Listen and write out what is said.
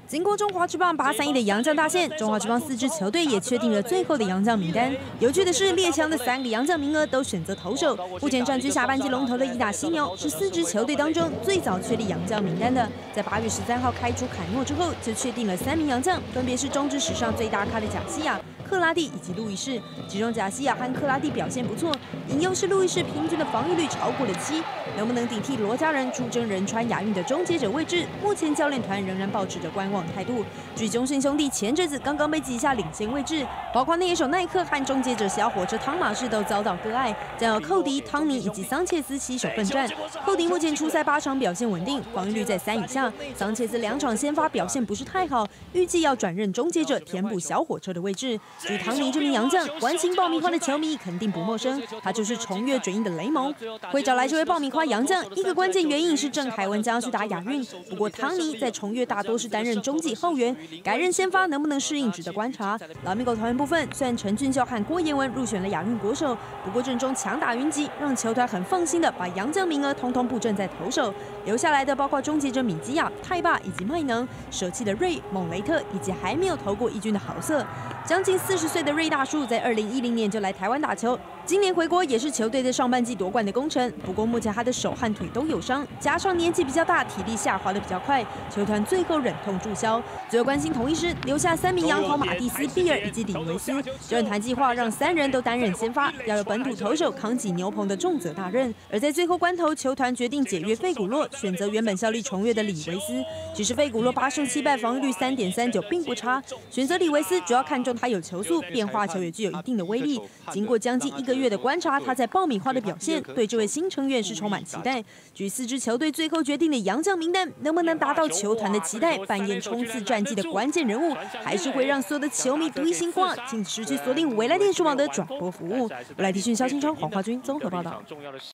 经过中华职棒8-3-1的洋将大限，中华职棒4支球队也确定了最后的洋将名单。有趣的是，列强的3个洋将名额都选择投手。目前占据下半季龙头的义大犀牛是4支球队当中最早确立洋将名单的。在8月13号开出凯诺之后，就确定了3名洋将，分别是中职史上最大咖的贾西亚、克拉蒂以及路易士。其中贾西亚和克拉蒂表现不错，隐忧是路易士平均的防御率超过了7，能不能顶替罗家人出征仁川亚运的终结者位置？目前教练团仍然保持着观望态度。据中信兄弟前阵子刚刚被挤下领先位置，包括内野手奈克和终结者小火车汤马士都遭到割爱，将由寇迪、汤尼以及桑切斯携手奋战。寇迪目前出赛8场表现稳定，防御率在3以下；桑切斯2场先发表现不是太好，预计要转任终结者填补小火车的位置。至于汤尼这名洋将，关心爆米花的球迷肯定不陌生，他就是重越准鹰的雷蒙。会找来这位爆米花洋将，一个关键原因是郑凯文将要去打亚运，不过汤尼在重越大多是担任中继后援，改任先发能不能适应值得观察。老米狗团员部分，虽然陈俊秀和郭彦文入选了亚运国手，不过阵中强打云集，让球团很放心的把洋将名额统统布阵在投手，留下来的包括终结者米基亚、泰霸以及麦能，舍弃的瑞、蒙雷特以及还没有投过一军的豪瑟。将近40岁的瑞大叔在2010年就来台湾打球，今年回国也是球队在上半季夺冠的功臣。不过目前他的手和腿都有伤，加上年纪比较大，体力下滑的比较快，球团最后忍痛注销。最后关心统一师留下3名洋投马蒂斯、比尔以及李维斯，政坛计划让3人都担任先发，要由本土投手扛起牛棚的重责大任。而在最后关头，球团决定解约费古洛，选择原本效力重越的李维斯。只是费古洛8胜7败，防御率3.39，并不差。选择李维斯主要看重他有球速，变化球也具有一定的威力。经过将近1个月的观察，他在爆米花的表现，对这位新成员是充满期待。据4支球队最后决定的洋将名单，能不能达到球团的期待，扮演冲刺战绩的关键人物，还是会让所有的球迷独一心挂，请持续锁定未来电视网的转播服务。未来地讯肖清川、黄华军综合报道。